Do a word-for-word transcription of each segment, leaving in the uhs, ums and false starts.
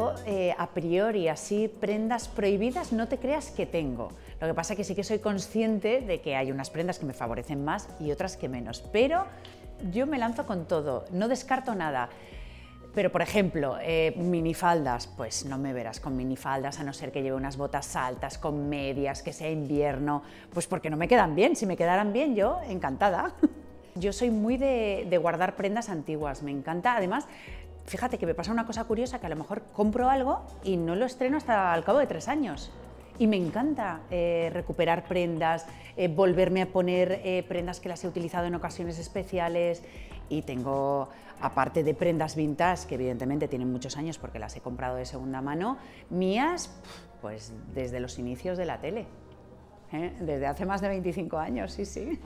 yo eh, a priori así prendas prohibidas no te creas que tengo. Lo que pasa es que sí que soy consciente de que hay unas prendas que me favorecen más y otras que menos, pero yo me lanzo con todo, no descarto nada. Pero, por ejemplo, eh, minifaldas, pues no me verás con minifaldas a no ser que lleve unas botas altas, con medias, que sea invierno, pues porque no me quedan bien. Si me quedaran bien, yo encantada. Yo soy muy de, de guardar prendas antiguas, me encanta. Además, fíjate que me pasa una cosa curiosa, que a lo mejor compro algo y no lo estreno hasta al cabo de tres años. Y me encanta eh, recuperar prendas, eh, volverme a poner eh, prendas que las he utilizado en ocasiones especiales. Y tengo, aparte de prendas vintage, que evidentemente tienen muchos años porque las he comprado de segunda mano, mías, pues desde los inicios de la tele, ¿eh? Desde hace más de veinticinco años, sí, sí.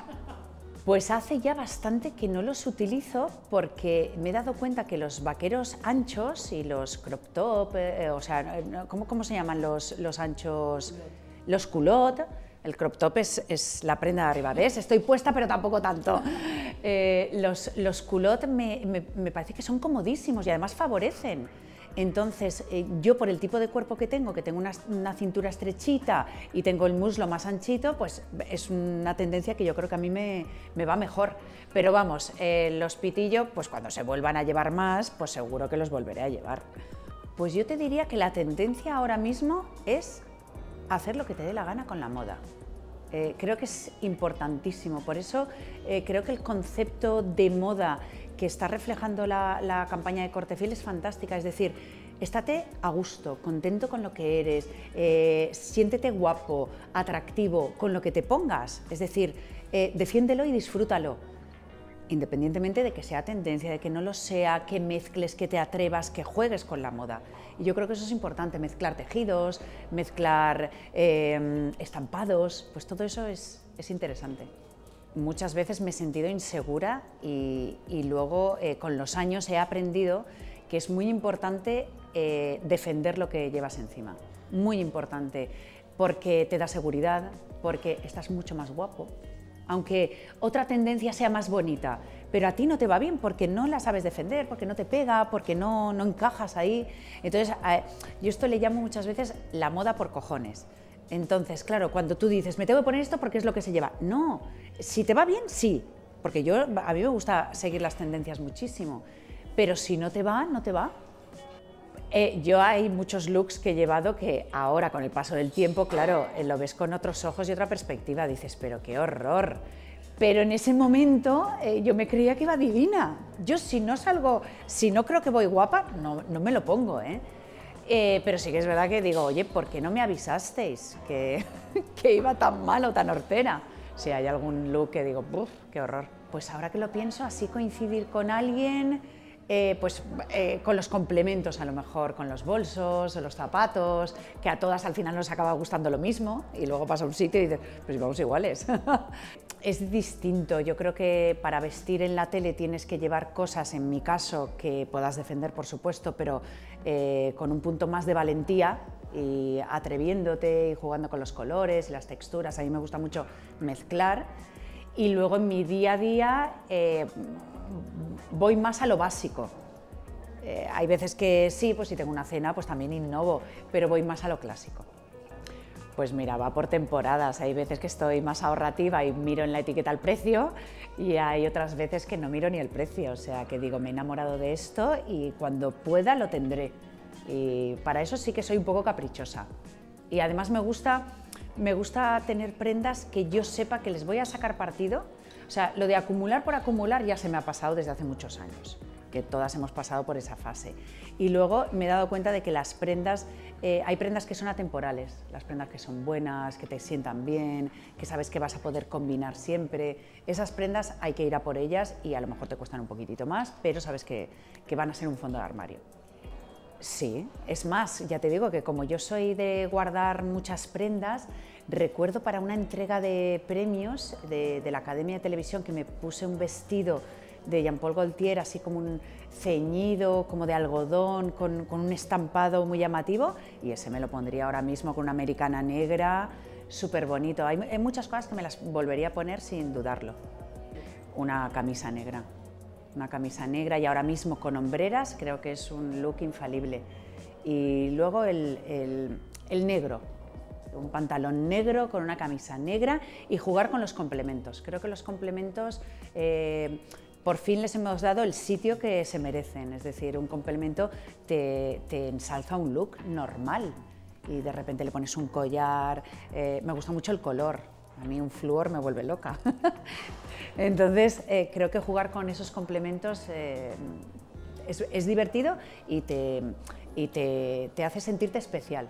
Pues hace ya bastante que no los utilizo porque me he dado cuenta que los vaqueros anchos y los crop top, eh, o sea, ¿cómo, cómo se llaman los, los anchos? Los culottes. El crop top es, es la prenda de arriba, ¿ves? Estoy puesta, pero tampoco tanto. Eh, los, los culottes me, me, me parece que son comodísimos y además favorecen. Entonces, eh, yo por el tipo de cuerpo que tengo, que tengo una, una cintura estrechita y tengo el muslo más anchito, pues es una tendencia que yo creo que a mí me, me va mejor. Pero vamos, eh, los pitillos, pues cuando se vuelvan a llevar más, pues seguro que los volveré a llevar. Pues yo te diría que la tendencia ahora mismo es hacer lo que te dé la gana con la moda. Eh, creo que es importantísimo, por eso eh, creo que el concepto de moda que está reflejando la, la campaña de Cortefiel es fantástica, es decir, estate a gusto, contento con lo que eres, eh, siéntete guapo, atractivo con lo que te pongas, es decir, eh, defiéndelo y disfrútalo, independientemente de que sea tendencia, de que no lo sea, que mezcles, que te atrevas, que juegues con la moda. Y yo creo que eso es importante, mezclar tejidos, mezclar eh, estampados, pues todo eso es, es interesante. Muchas veces me he sentido insegura y, y luego eh, con los años he aprendido que es muy importante eh, defender lo que llevas encima, muy importante, porque te da seguridad, porque estás mucho más guapo. Aunque otra tendencia sea más bonita, pero a ti no te va bien porque no la sabes defender, porque no te pega, porque no, no encajas ahí. Entonces, eh, yo esto le llamo muchas veces la moda por cojones. Entonces, claro, cuando tú dices, me tengo que poner esto porque es lo que se lleva. No, si te va bien, sí, porque yo, a mí me gusta seguir las tendencias muchísimo, pero si no te va, no te va. Eh, yo hay muchos looks que he llevado que ahora, con el paso del tiempo, claro, eh, lo ves con otros ojos y otra perspectiva, dices, pero qué horror. Pero en ese momento eh, yo me creía que iba divina. Yo si no salgo, si no creo que voy guapa, no, no me lo pongo, ¿eh? Eh, pero sí que es verdad que digo, oye, ¿por qué no me avisasteis que, que iba tan mal o tan hortera? Si hay algún look que digo, ¡buf, qué horror! Pues ahora que lo pienso, así coincidir con alguien, eh, pues eh, con los complementos a lo mejor, con los bolsos o los zapatos, que a todas al final nos acaba gustando lo mismo y luego pasa a un sitio y dices, pues vamos iguales. Es distinto, yo creo que para vestir en la tele tienes que llevar cosas, en mi caso, que puedas defender, por supuesto, pero eh, con un punto más de valentía y atreviéndote y jugando con los colores y las texturas. A mí me gusta mucho mezclar y luego en mi día a día eh, voy más a lo básico. Eh, hay veces que sí, pues si tengo una cena, pues también innovo, pero voy más a lo clásico. Pues mira, va por temporadas, hay veces que estoy más ahorrativa y miro en la etiqueta el precio y hay otras veces que no miro ni el precio, o sea que digo, me he enamorado de esto y cuando pueda lo tendré. Y para eso sí que soy un poco caprichosa. Y además me gusta, me gusta tener prendas que yo sepa que les voy a sacar partido, o sea, lo de acumular por acumular ya se me ha pasado desde hace muchos años, que todas hemos pasado por esa fase. Y luego me he dado cuenta de que las prendas, eh, hay prendas que son atemporales, las prendas que son buenas, que te sientan bien, que sabes que vas a poder combinar siempre. Esas prendas hay que ir a por ellas y a lo mejor te cuestan un poquitito más, pero sabes que, que van a ser un fondo de armario. Sí, es más, ya te digo que como yo soy de guardar muchas prendas, recuerdo para una entrega de premios de, de la Academia de Televisión que me puse un vestido de Jean Paul Gaultier, así como un ceñido, como de algodón, con, con un estampado muy llamativo, y ese me lo pondría ahora mismo con una americana negra, súper bonito. Hay, hay muchas cosas que me las volvería a poner sin dudarlo. Una camisa negra, una camisa negra y ahora mismo con hombreras, creo que es un look infalible. Y luego el, el, el negro, un pantalón negro con una camisa negra y jugar con los complementos. Creo que los complementos eh, por fin les hemos dado el sitio que se merecen, es decir, un complemento te, te ensalza un look normal y de repente le pones un collar, eh, me gusta mucho el color, a mí un flúor me vuelve loca. Entonces eh, creo que jugar con esos complementos eh, es, es divertido y, te, y te, te hace sentirte especial.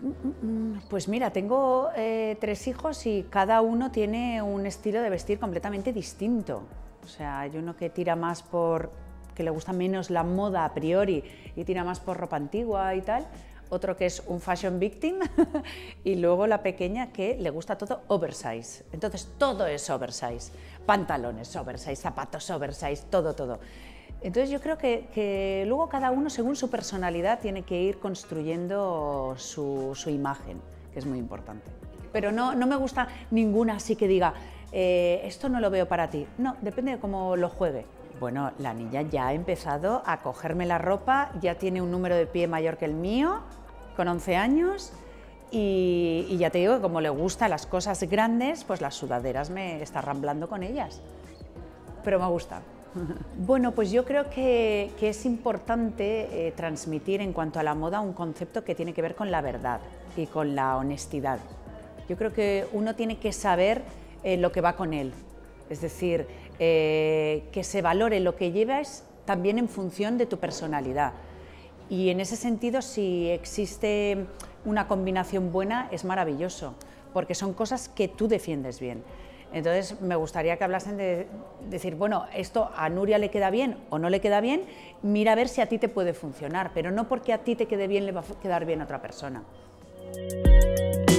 Pues mira, tengo eh, tres hijos y cada uno tiene un estilo de vestir completamente distinto. O sea, hay uno que tira más por, que le gusta menos la moda a priori y tira más por ropa antigua y tal. Otro que es un fashion victim y luego la pequeña que le gusta todo oversize. Entonces todo es oversize, pantalones oversize, zapatos oversize, todo, todo. Entonces yo creo que, que luego cada uno, según su personalidad, tiene que ir construyendo su, su imagen, que es muy importante. Pero no, no me gusta ninguna así que diga, eh, esto no lo veo para ti. No, depende de cómo lo juegue. Bueno, la niña ya ha empezado a cogerme la ropa, ya tiene un número de pie mayor que el mío, con once años, y, y ya te digo que como le gustan las cosas grandes, pues las sudaderas me está ramblando con ellas. Pero me gusta. Bueno, pues yo creo que, que es importante eh, transmitir en cuanto a la moda un concepto que tiene que ver con la verdad y con la honestidad. Yo creo que uno tiene que saber eh, lo que va con él, es decir, eh, que se valore lo que llevas también en función de tu personalidad. Y en ese sentido, si existe una combinación buena, es maravilloso, porque son cosas que tú defiendes bien. Entonces me gustaría que hablasen de decir, bueno, esto a Nuria le queda bien o no le queda bien, mira a ver si a ti te puede funcionar, pero no porque a ti te quede bien le va a quedar bien a otra persona.